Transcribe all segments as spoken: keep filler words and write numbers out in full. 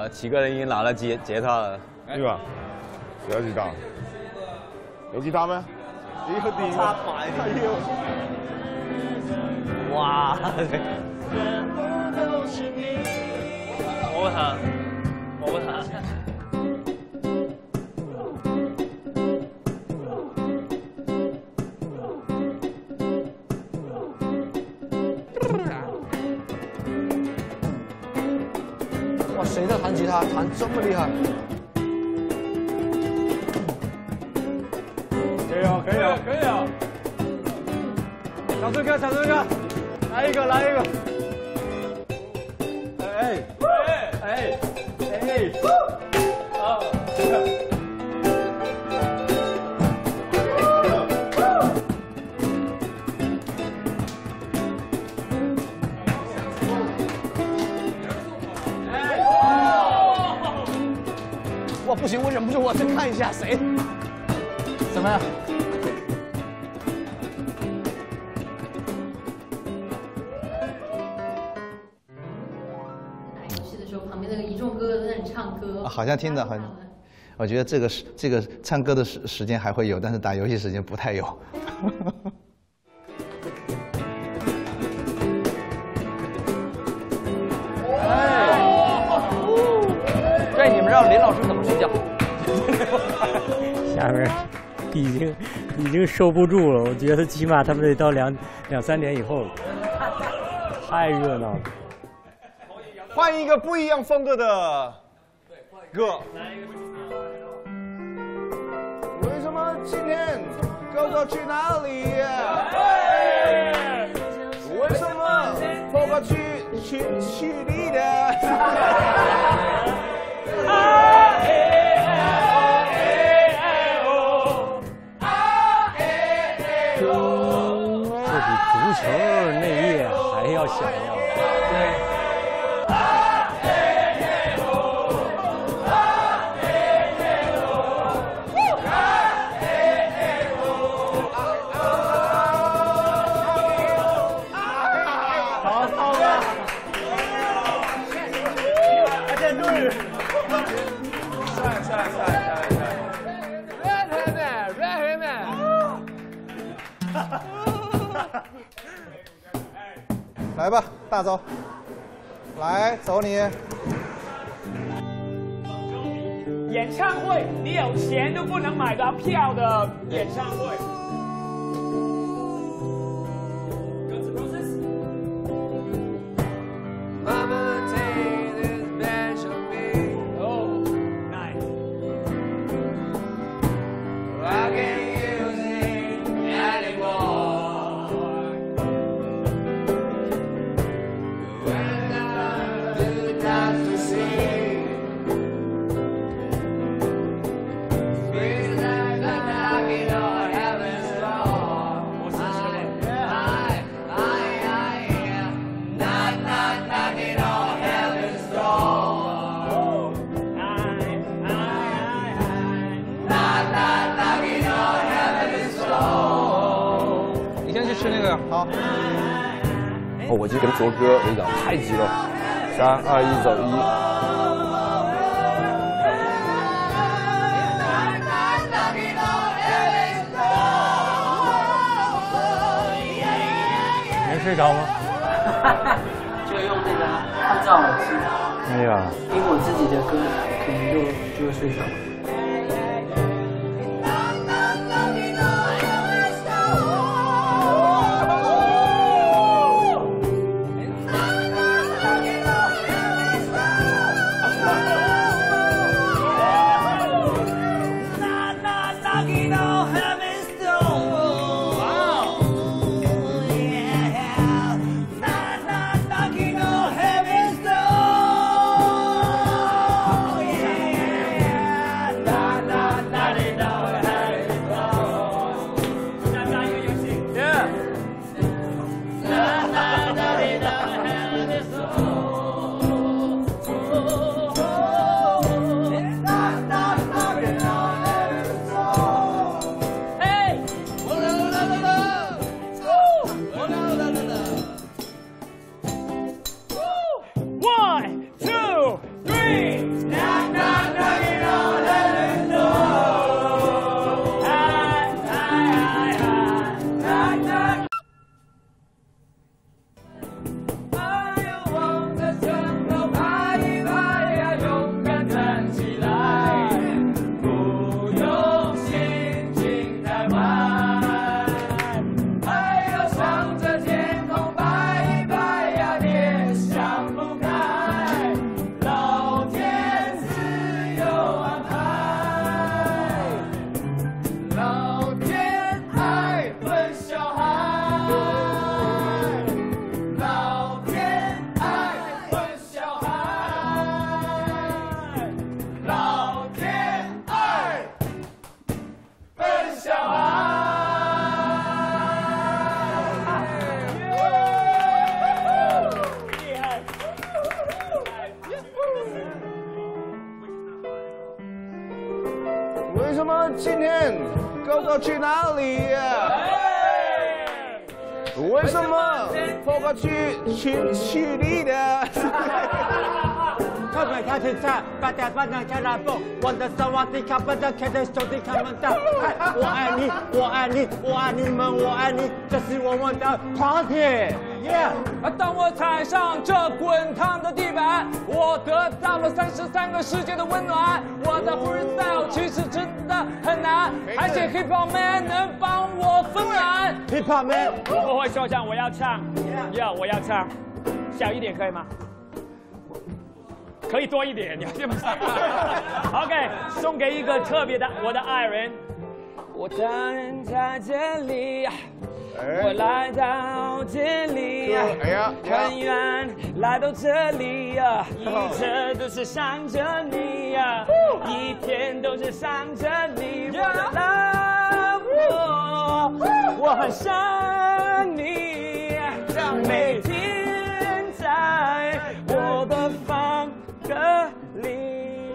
呃，几个人已经拿了吉吉他了， 对吧？谁要吉他？有吉他咩？有啲。插埋啲要。 哇！我不弹，我不弹。 哇，谁在弹吉他？弹这么厉害？ 可以哦，可以哦，可以哦。小帅哥，小帅哥，来一个，来一个。哎哎哎哎！啊！ 哇，不行，我忍不住，我再看一下谁。怎么样？ 好像听着很，我觉得这个是这个唱歌的时时间还会有，但是打游戏时间不太有。 对，你们让林老师怎么睡觉？ 下面已经已经收不住了，我觉得起码他们得到两两三点以后，太热闹了。 换一个不一样风格的歌。为什么今天哥哥去哪里？为什么婆婆去去去你的？ 这比足球那夜还要响亮。对。 来吧，大周，来走你。 演唱会，你有钱都不能买到票的演唱会。 好， 哦，我就跟卓哥那个太急了，三二一走一。 没睡着吗？ 就用那个抗噪耳机。 哎呀， 听我自己的歌，可能就就会睡着。 什么今天狗狗去哪里呀？为什么狗狗去去去你的？ 看美看天下，八点半能看拉风，我的萨瓦迪卡，不能看着兄弟看门道。我爱你，我爱你，我爱你们，我爱你，这是我们的 party。Yeah！ 当我踩上这滚烫的地板，我得到了三十三个世界的温暖。我的 freestyle 其实真的很难，还请 hip hop man 能帮我分担。 hip hop man， 我不会说唱，我要唱，要我要唱，小一点可以吗？可以多一点，你要这么唱。OK， 送给一个特别的我的爱人，我站在这里。我来到这里， 哎呀， 很远来到这里呀，一直都是想着你呀，一天都是想着你，我的 love， 我我很想你，每天在我的房隔里。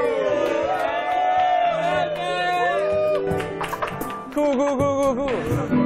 酷酷酷酷酷！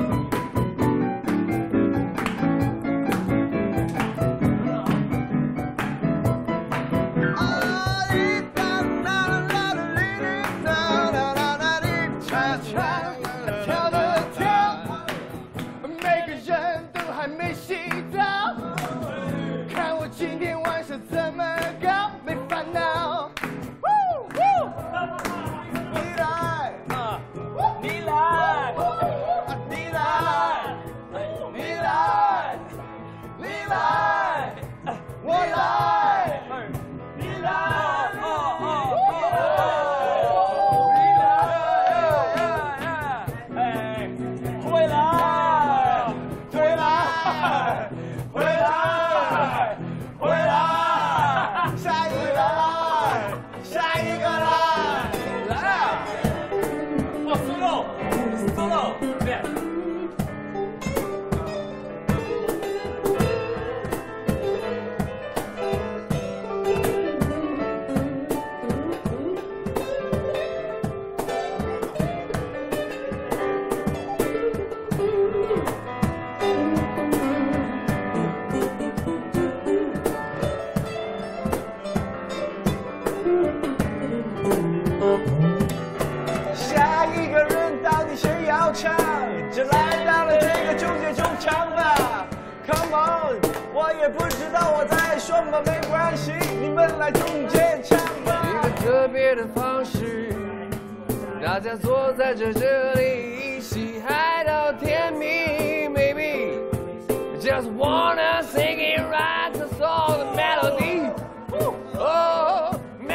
就来到了这个纠结中唱吧 ，Come on， 我也不知道我在说什么，没关系，你们来中间唱吧。 一个特别的方式，大家坐在这这里一起嗨到天明 ，Maybe just wanna sing it right to song the melody， oh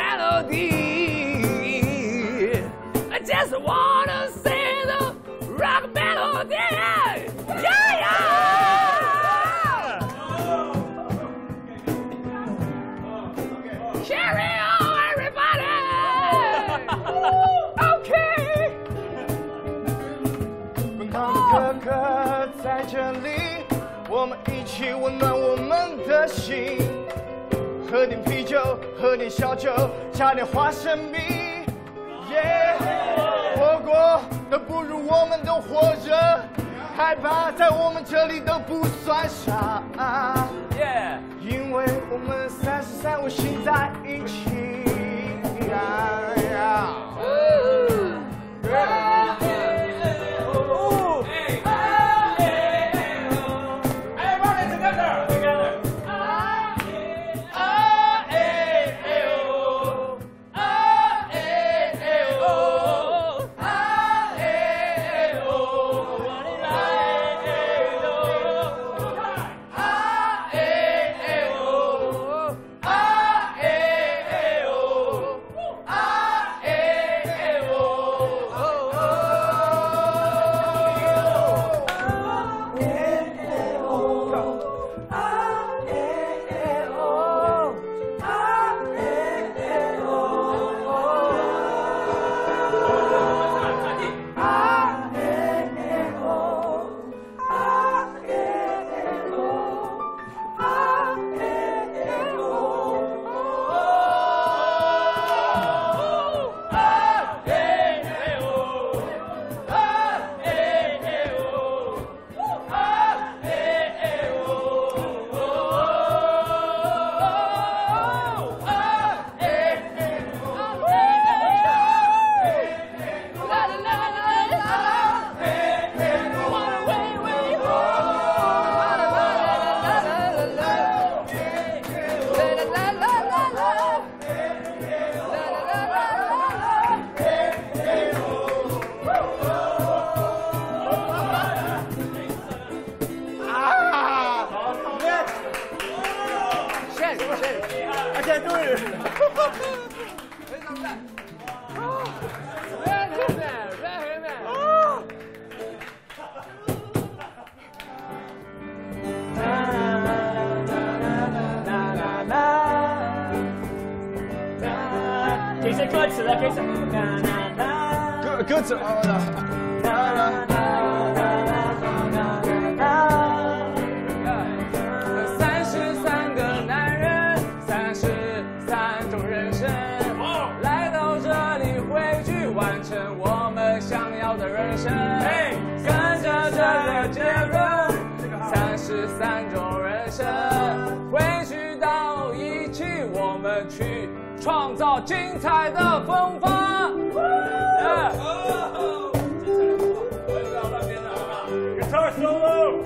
melody， I just wanna sing the rock melody，yeah yeah。Carry on everybody，OK。 滚烫的哥哥在这里，我们一起温暖我们的心。喝点啤酒，喝点小酒，加点花生米。耶，活过都不如我们都活着，害怕在我们这里都不算啥。 耶， 因为我们三十三位心在一起。 I can't do it. 非常赞。Very man, very man. 给谁歌词了？给谁？ 歌歌词。 三十三个男人，三十三种人生，来到这里汇聚，完成我们想要的人生。跟着这个结论，三十三种人生，汇聚到一起，我们去创造精彩的风帆。Guitar solo.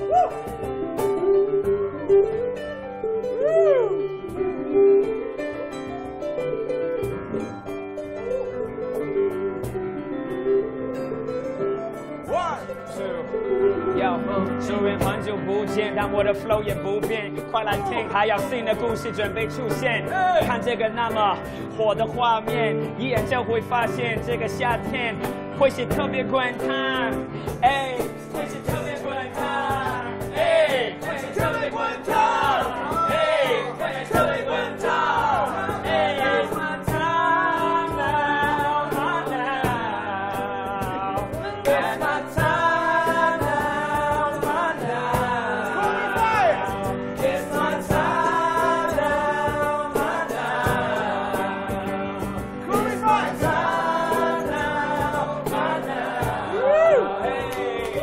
One, two, 要虽然很久不见，但我的 flow 也不变。快来听，还有新的故事准备出现。看这个那么火的画面，一眼就会发现这个夏天会是特别滚烫，哎，会是特别滚烫，哎，会是特別滾燙，哎，會是特別滾燙，哎，It's my time now, my now, it's my time now, my now, it's my time now, my now, it's my time now, my now, hey.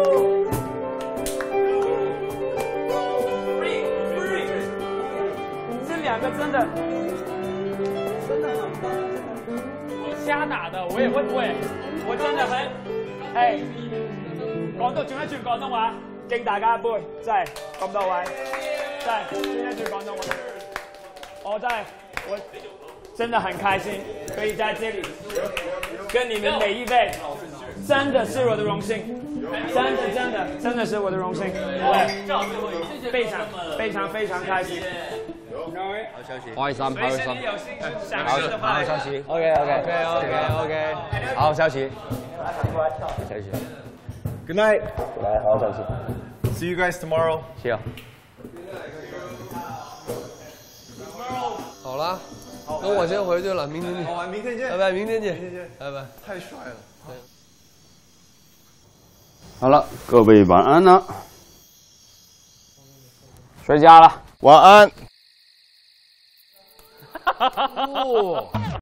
这两个真的真的很棒，我瞎打的，我也會唔會？我真的很，誒，講到轉一轉廣東話，敬大家一杯，真係咁多位，真係轉一轉廣東話，我真係我真的很開心，可以在這裡跟你們每一位，真的是我的榮幸，真的真的真的是我的榮幸，我非常非常非常開心。 好消息，開心開心， 好好消息 ，OK OK OK OK OK， 好消息，好消息 Good night. 來，好消息 See you guys tomorrow. ，See you。好了，那我先回去了，明天见。 好，明天见。 拜拜，明天见。 明天见。 拜拜。 太帅了。 好了，各位晚安了。 睡觉了。 晚安。 哦。